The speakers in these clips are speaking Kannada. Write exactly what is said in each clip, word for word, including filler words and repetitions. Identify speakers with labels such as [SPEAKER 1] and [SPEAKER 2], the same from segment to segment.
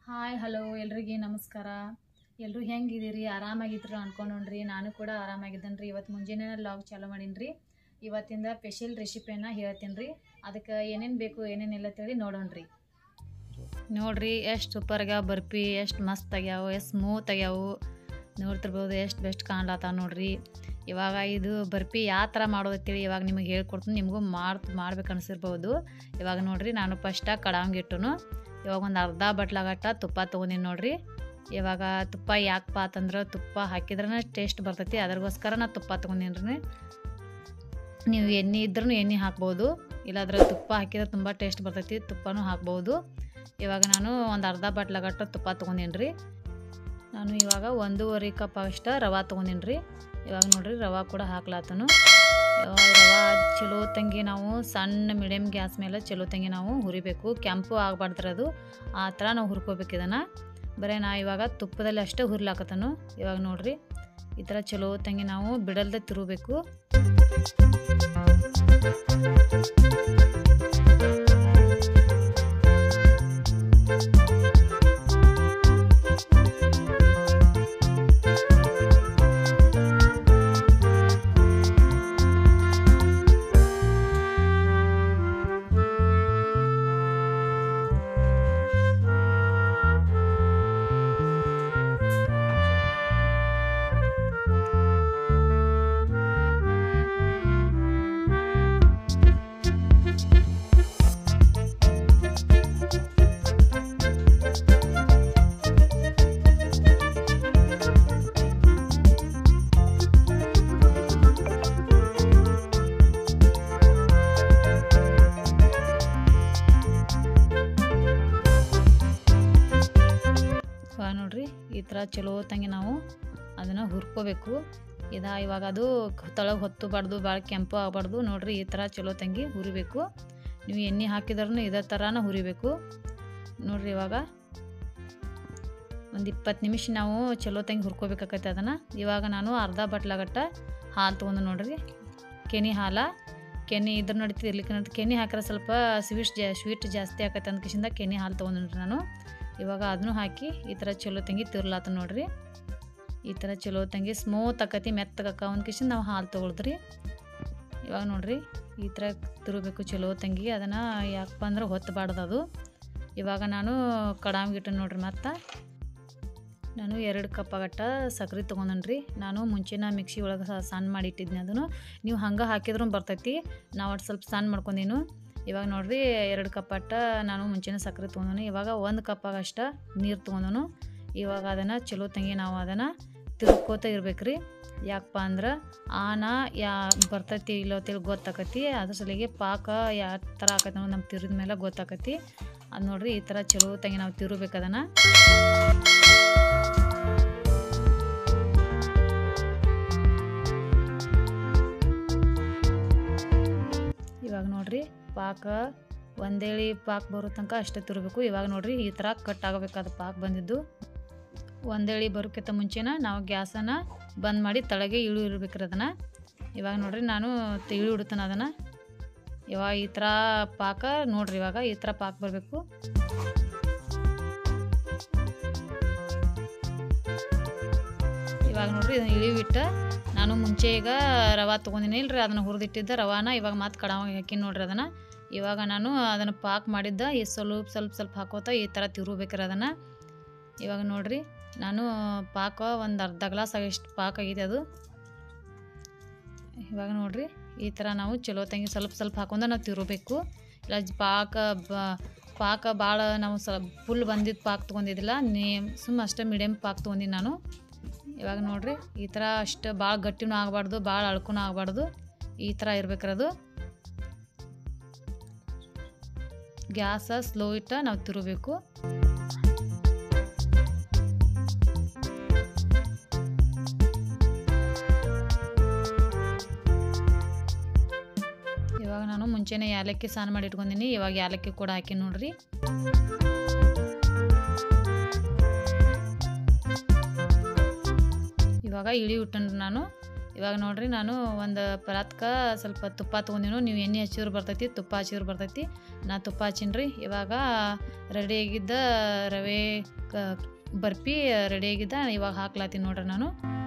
[SPEAKER 1] ಹಾಯ್ ಹಲೋ ಎಲ್ರಿಗೆ ನಮಸ್ಕಾರ. ಎಲ್ಲರೂ ಹೆಂಗಿದ್ದೀರಿ? ಆರಾಮಾಗಿದ್ರು ಅನ್ಕೊಂಡ್ರಿ. ನಾನು ಕೂಡ ಆರಾಮಾಗಿದ್ದೇನೆ ರೀ. ಇವತ್ತು ಮುಂಜಾನೆ ಲಾಗ್ ಚಾಲೂ ಮಾಡೀನಿ ರೀ. ಇವತ್ತಿಂದ ಸ್ಪೆಷಲ್ ರೆಸಿಪಿಯನ್ನು ಹೇಳ್ತೀನಿ ರೀ. ಅದಕ್ಕೆ ಏನೇನು ಬೇಕು ಏನೇನಿಲ್ಲ ಅಂತೇಳಿ ನೋಡೋಣ್ರಿ. ನೋಡ್ರಿ ಎಷ್ಟು ಸೂಪರ್ ಆಗ್ಯಾವ ಬರ್ಫಿ, ಎಷ್ಟು ಮಸ್ತ್ ಆಗ್ಯಾವು, ಎಷ್ಟು ಸ್ಮೂತ್ ಆಗ್ಯಾವು. ನೋಡ್ತಿರ್ಬೋದು ಎಷ್ಟು ಬೆಸ್ಟ್ ಕಾಣ್ಲತ್ತಾವ ನೋಡ್ರಿ. ಇವಾಗ ಇದು ಬರ್ಫಿ ಯಾವ ಥರ ಮಾಡೋದು ಅಂತೇಳಿ ಇವಾಗ ನಿಮಗೆ ಹೇಳ್ಕೊಡ್ತೀನಿ. ನಿಮಗೂ ಮಾಡಿ ಮಾಡ್ಬೇಕು ಅನಿಸಿರ್ಬೋದು. ಇವಾಗ ನೋಡ್ರಿ ನಾನು ಫಸ್ಟಾಗಿ ಕಡಾಂಗಿಟ್ಟುನು ಇವಾಗ ಒಂದು ಅರ್ಧ ಬಟ್ಲಾಗಟ್ಟ ತುಪ್ಪ ತೊಗೊಂಡಿನಿ ನೋಡ್ರಿ. ಇವಾಗ ತುಪ್ಪ ಯಾಕಪ್ಪ ಅಂತಂದ್ರೆ ತುಪ್ಪ ಹಾಕಿದ್ರೇ ಟೇಸ್ಟ್ ಬರ್ತೈತಿ, ಅದಕ್ಕೋಸ್ಕರ ನಾನು ತುಪ್ಪ ತೊಗೊಂಡಿನಿ ರೀ. ನೀವು ಎಣ್ಣೆ ಇದ್ರೂ ಎಣ್ಣೆ ಹಾಕ್ಬೋದು, ಇಲ್ಲಾಂದ್ರೆ ತುಪ್ಪ ಹಾಕಿದ್ರೆ ತುಂಬ ಟೇಸ್ಟ್ ಬರ್ತೈತಿ, ತುಪ್ಪನೂ ಹಾಕ್ಬೋದು. ಇವಾಗ ನಾನು ಒಂದು ಅರ್ಧ ಬಟ್ಲಾಗಟ್ಟ ತುಪ್ಪ ತೊಗೊಂಡಿನಿ ರೀ. ನಾನು ಇವಾಗ ಒಂದೂವರೆ ಕಪ್ ಅಷ್ಟು ರವೆ ತೊಗೊಂಡಿನಿ ರೀ. ಇವಾಗ ನೋಡ್ರಿ ರವೆ ಕೂಡ ಹಾಕ್ಲಾತನು. ರವೆ ಚಲೋ ತಂಗಿ ನಾವು ಸಣ್ಣ ಮೀಡಿಯಮ್ ಗ್ಯಾಸ್ ಮೇಲೆ ಚಲೋ ತಂಗಿ ನಾವು ಹುರಿಬೇಕು. ಕೆಂಪು ಆಗಬಾರ್ದ್ರಿ, ಅದು ಆ ಥರ ನಾವು ಹುರ್ಕೋಬೇಕು. ಇದನ್ನು ಬರೀ ನಾ ಇವಾಗ ತುಪ್ಪದಲ್ಲಿ ಅಷ್ಟೇ ಹುರ್ಲಾಕತ್ತನು. ಇವಾಗ ನೋಡ್ರಿ ಈ ಥರ ಚಲೋ ತಂಗಿ ನಾವು ಬಿಡಲ್ದೆ ತಿರುಗಬೇಕು. ನೋಡ್ರಿ ಈ ಥರ ಚಲೋ ತಂಗಿ ನಾವು ಅದನ್ನು ಹುರ್ಕೋಬೇಕು. ಇದ ಇವಾಗ ಅದು ತಳಗೆ ಹೊತ್ತಬಾರ್ದು, ಭಾಳ ಕೆಂಪು ಆಗಬಾರ್ದು. ನೋಡ್ರಿ ಈ ಥರ ಚಲೋ ತಂಗಿ ಹುರಿಬೇಕು. ನೀವು ಎಣ್ಣೆ ಹಾಕಿದ್ರೂ ಇದೇ ಥರನ ಹುರಿಬೇಕು ನೋಡ್ರಿ. ಇವಾಗ ಒಂದು ಇಪ್ಪತ್ತು ನಿಮಿಷ ನಾವು ಚಲೋ ತಂಗಿ ಹುರ್ಕೋಬೇಕಾಗತ್ತೆ ಅದನ್ನು. ಇವಾಗ ನಾನು ಅರ್ಧ ಬಟ್ಲಾಗಟ್ಟ ಹಾಲು ತೊಗೊಂಡು ನೋಡ್ರಿ, ಕೆನೆ ಹಾಲ. ಕೆನೆ ಇದ್ರ ನಡೀತಿ ಇರ್ಲಿಕ್ಕೆ ನಡೀತಿ. ಕೆನೆ ಹಾಕಿದ್ರೆ ಸ್ವಲ್ಪ ಸ್ವೀಟ್ ಜಾ ಸ್ವೀಟ್ ಜಾಸ್ತಿ ಆಕತ್ತೆ ಅಂದ ಕಿಸಿಂದ ಕೆನೆ ಹಾಲು ತೊಗೊಂಡ್ರಿ ನಾನು. ಇವಾಗ ಅದನ್ನು ಹಾಕಿ ಈ ಥರ ಚಲೋ ತಂಗಿ ತಿರ್ಲಾತ ನೋಡ್ರಿ. ಈ ಥರ ಚಲೋ ತಂಗಿ ಸ್ಮೂತ್ ಆಕತಿ, ಮೆತ್ತಗಕ್ಕ ಒಂದು ಕಿಸಿಂದ ನಾವು ಹಾಲು ತೊಗೊಳ್ದ್ರಿ. ಇವಾಗ ನೋಡ್ರಿ ಈ ಥರ ತಿರುಗಬೇಕು ಚಲೋ ತಂಗಿ. ಅದನ್ನು ಯಾಕಪ್ಪ ಅಂದ್ರೆ ಹೊತ್ತಬಾರ್ದು ಅದು. ಇವಾಗ ನಾನು ಕಡಾಮ್ಗಿಟ್ಟು ನೋಡ್ರಿ. ಮತ್ತು ನಾನು ಎರಡು ಕಪ್ ಆಗಟ್ಟ ಸಕ್ರೆ ತೊಗೊಂಡ್ರಿ. ನಾನು ಮುಂಚೆನ ಮಿಕ್ಸಿ ಒಳಗೆ ಸಣ್ಣ ಮಾಡಿ ಇಟ್ಟಿದ್ನಿ. ಅದನ್ನು ನೀವು ಹಂಗೆ ಹಾಕಿದ್ರೂ ಬರ್ತೈತಿ. ನಾವು ಒಟ್ಟು ಸ್ವಲ್ಪ ಸಣ್ಣ ಮಾಡ್ಕೊಂಡೀನು. ಇವಾಗ ನೋಡ್ರಿ ಎರಡು ಕಪ್ ಅಟ್ಟ ನಾನು ಮುಂಚೆನೇ ಸಕ್ಕರೆ ತೊಗೊಂಡು ಇವಾಗ ಒಂದು ಕಪ್ಪಾಗಷ್ಟ ನೀರು ತೊಗೊಂಡು ಇವಾಗ ಅದನ್ನು ಚಲೋ ತಂಗಿ ನಾವು ಅದನ್ನು ತಿರ್ಕೋತ ಇರ್ಬೇಕ್ರಿ. ಯಾಕಪ್ಪ ಅಂದ್ರೆ ಆನ ಯಾ ಬರ್ತೈತಿ ಇಲ್ಲೋ ತಿಳಿ ಗೊತ್ತಾಕತಿ. ಅದ್ರ ಸಲಿಗೆ ಪಾಕ ಯಾವ ಥರ ಆಕತಿ ಅನ್ನೋದು ನಮ್ಮ ತಿರಿದ ಮೇಲೆ ಗೊತ್ತಾಕತಿ. ಅದು ನೋಡ್ರಿ ಈ ಥರ ಚಲೋ ತಂಗಿ ನಾವು ತಿರುಬೇಕು ಅದನ್ನು. ಇವಾಗ ನೋಡ್ರಿ ಪಾಕ ಒಂದೇಳಿ ಪಾಕ್ ಬರೋ ತನಕ ಅಷ್ಟೇ ತಿರ್ಬೇಕು. ಇವಾಗ ನೋಡ್ರಿ ಈ ಥರ ಕಟ್ ಆಗಬೇಕಾದ ಪಾಕ್ ಬಂದಿದ್ದು. ಒಂದೇಳಿ ಬರೋಕ್ಕಿಂತ ಮುಂಚೆನ ನಾವು ಗ್ಯಾಸನ್ನು ಬಂದ್ ಮಾಡಿ ತಳಗೆ ಇಳು ಇರ್ಬೇಕ್ರಿ ಅದನ್ನು. ಇವಾಗ ನೋಡ್ರಿ ನಾನು ಇಳು ಇಡ್ತಾನೆ ಅದನ್ನು. ಇವಾಗ ಈ ಥರ ಪಾಕ ನೋಡ್ರಿ, ಇವಾಗ ಈ ಥರ ಪಾಕ್ ಬರಬೇಕು. ಇವಾಗ ನೋಡ್ರಿ ಇದನ್ನು ಇಳಿವಿಟ್ಟು ನಾನು ಮುಂಚೆ ಈಗ ರವೆ ತೊಗೊಂಡಿನಿ ಇಲ್ರಿ, ಅದನ್ನು ಹುರಿದಿಟ್ಟಿದ್ದ ರವಾನ ಇವಾಗ ಮತ್ತೆ ಕಡಾವಾಗಿ ಹಾಕಿ ನೋಡ್ರಿ ಅದನ್ನು. ಇವಾಗ ನಾನು ಅದನ್ನು ಪಾಕ್ ಮಾಡಿದ್ದ ಈ ಸ್ವಲ್ಪ ಸ್ವಲ್ಪ ಸ್ವಲ್ಪ ಹಾಕೋತ ಈ ಥರ ತಿರುಗಬೇಕ್ರಿ ಅದನ್ನು. ಇವಾಗ ನೋಡ್ರಿ ನಾನು ಪಾಕ ಒಂದು ಅರ್ಧ ಗ್ಲಾಸ್ ಆಗಿಷ್ಟು ಪಾಕ್ ಆಗಿದೆ ಅದು. ಇವಾಗ ನೋಡ್ರಿ ಈ ಥರ ನಾವು ಚಲೋ ತಂಗಿ ಸ್ವಲ್ಪ ಸ್ವಲ್ಪ ಹಾಕೊಂಡು ನಾವು ತಿರುಗಬೇಕು. ಇಲ್ಲ ಪಾಕ ಬ ಪಾಕ ಭಾಳ ನಾವು ಸ್ವಲ್ಪ ಫುಲ್ ಬಂದಿದ್ದು ಪಾಕ್ ತೊಗೊಂಡಿದ್ದಿಲ್ಲ, ನೇ ಸುಮ್ಮ ಅಷ್ಟೇ ಮೀಡಿಯಮ್ ಪಾಕ್ ತೊಗೊಂಡಿನಿ ನಾನು. ಇವಾಗ ನೋಡ್ರಿ ಈ ಥರ ಅಷ್ಟು ಭಾಳ ಗಟ್ಟಿನೂ ಆಗಬಾರ್ದು, ಭಾಳ ಅಳ್ಕೂ ಆಗಬಾರ್ದು. ಈ ಥರ ಇರ್ಬೇಕ್ರದು. ಗ್ಯಾಸ ಸ್ಲೋ ಇಟ್ಟ ನಾವು ತಿರುಗಬೇಕು. ಇವಾಗ ನಾನು ಮುಂಚೆನೇ ಯಾಲಕ್ಕಿ ಸ್ನಾನ ಮಾಡಿ ಇಟ್ಕೊಂಡಿನಿ. ಇವಾಗ ಯಾಲಕ್ಕಿ ಕೂಡ ಹಾಕಿ ನೋಡ್ರಿ. ಇವಾಗ ಇಳಿ ಇಟ್ಟನ್ರಿ ನಾನು. ಇವಾಗ ನೋಡಿರಿ ನಾನು ಒಂದು ಪರಾತ್ಕ ಸ್ವಲ್ಪ ತುಪ್ಪ ತೊಗೊಂಡಿನು. ನೀವು ಎಣ್ಣೆ ಹಚ್ಚಿದ್ರು ಬರ್ತೈತಿ, ತುಪ್ಪ ಹಚ್ಚಿದ್ರು ಬರ್ತೈತಿ. ನಾ ತುಪ್ಪ ಹಚ್ಚಿನ್ರಿ. ಇವಾಗ ರೆಡಿಯಾಗಿದ್ದ ರವೆ ಕ ಬರ್ಫಿ ರೆಡಿಯಾಗಿದ್ದ ಇವಾಗ ಹಾಕ್ಲಾತೀನಿ ನೋಡ್ರಿ ನಾನು.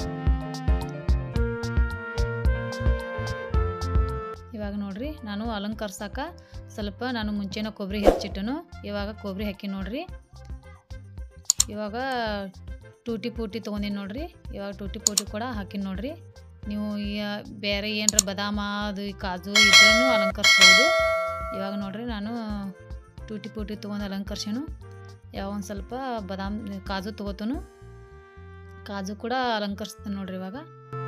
[SPEAKER 1] ಇವಾಗ ನೋಡ್ರಿ ನಾನು ಅಲಂಕರಿಸಕ ಸ್ವಲ್ಪ ನಾನು ಮುಂಚೆನೇ ಕೊಬ್ಬರಿ ಹೆಚ್ಚಿಟ್ಟನು. ಇವಾಗ ಕೊಬ್ಬರಿ ಹಾಕಿ ನೋಡ್ರಿ. ಇವಾಗ ಟೂಟಿ ಪೂಟಿ ತೊಗೊಂಡಿನಿ ನೋಡ್ರಿ. ಇವಾಗ ಟೂಟಿ ಪೂಟಿ ಕೂಡ ಹಾಕಿನಿ ನೋಡ್ರಿ. ನೀವು ಬೇರೆ ಏನರ ಬಾದಾಮ ಅದು ಕಾಜು ಇದ್ರೂ ಅಲಂಕರಿಸ್ಬೋದು. ಇವಾಗ ನೋಡ್ರಿ ನಾನು ಟೂಟಿ ಪೂಟಿ ತೊಗೊಂಡು ಅಲಂಕರ್ಸೇನು. ಯಾವ ಒಂದು ಸ್ವಲ್ಪ ಬಾದಾಮ್ ಕಾಜು ತೊಗೋತನು. ಕಾಜು ಕೂಡ ಅಲಂಕರಿಸ್ತೀನಿ ನೋಡ್ರಿ. ಇವಾಗ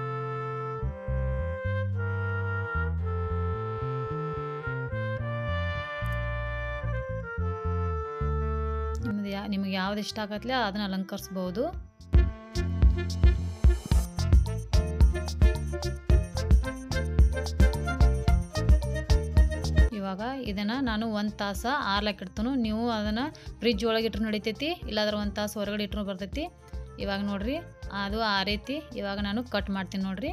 [SPEAKER 1] ನಿಮ್ದು ಯಾ ನಿಮಗೆ ಯಾವ್ದು ಇಷ್ಟ ಆಗತ್ಲೆ ಅದನ್ನ ಅಲಂಕರಿಸ್ಬೋದು. ಇವಾಗ ಇದನ್ನು ನಾನು ಒಂದು ತಾಸು ಆರ್ಲಕ್ಕೆ ಇಡ್ತನು. ನೀವು ಅದನ್ನು ಫ್ರಿಜ್ ಒಳಗೆ ಇಟ್ರು ನಡಿತೈತಿ, ಇಲ್ಲಾಂದ್ರೆ ಒಂದು ತಾಸು ಹೊರಗಡೆ ಇಟ್ರು ಬರ್ತೈತಿ. ಇವಾಗ ನೋಡ್ರಿ ಅದು ಆರೈತಿ. ಇವಾಗ ನಾನು ಕಟ್ ಮಾಡ್ತೀನಿ ನೋಡ್ರಿ.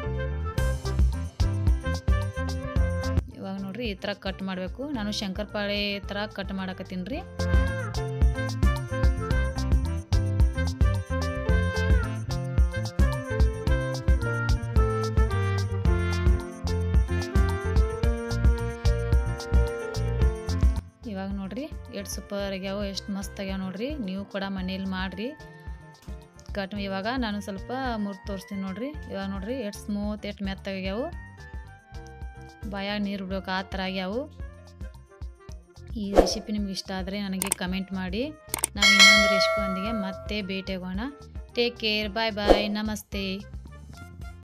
[SPEAKER 1] ಇವಾಗ ನೋಡ್ರಿ ಈ ಥರ ಕಟ್ ಮಾಡಬೇಕು. ನಾನು ಶಂಕರಪಾಳೆ ಥರ ಕಟ್ ಮಾಡಕತ್ತೀನಿ ರೀ. ಇವಾಗ ನೋಡ್ರಿ ಎಷ್ಟು ಸೂಪರ್ ಆಗ್ಯಾವ, ಎಷ್ಟು ಮಸ್ತ್ ಆಗ್ಯಾವ ನೋಡ್ರಿ. ನೀವು ಕೂಡ ಮನೇಲಿ ಮಾಡಿರಿ ಕಟ್. ಇವಾಗ ನಾನು ಸ್ವಲ್ಪ ಮುರ್ದು ತೋರಿಸ್ತೀನಿ ನೋಡ್ರಿ. ಇವಾಗ ನೋಡ್ರಿ ಎಷ್ಟು ಸ್ಮೂತ್ ಎಷ್ಟು ಮೆತ್ತಗಾಗ್ಯಾವು, ಬಾಯಾಗ ನೀರು ಬಿಡ್ಬೇಕು ಆ ಥರ ಆಗ್ಯಾವು. ಈ ರೆಸಿಪಿ ನಿಮ್ಗೆ ಇಷ್ಟ ಆದರೆ ನನಗೆ ಕಮೆಂಟ್ ಮಾಡಿ. ನಾವು ಇನ್ನೊಂದು ರೆಸಿಪಿಯೊಂದಿಗೆ ಮತ್ತೆ ಭೇಟಿ ಆಗೋಣ. ಟೇಕ್ ಕೇರ್, ಬಾಯ್ ಬಾಯ್, ನಮಸ್ತೆ.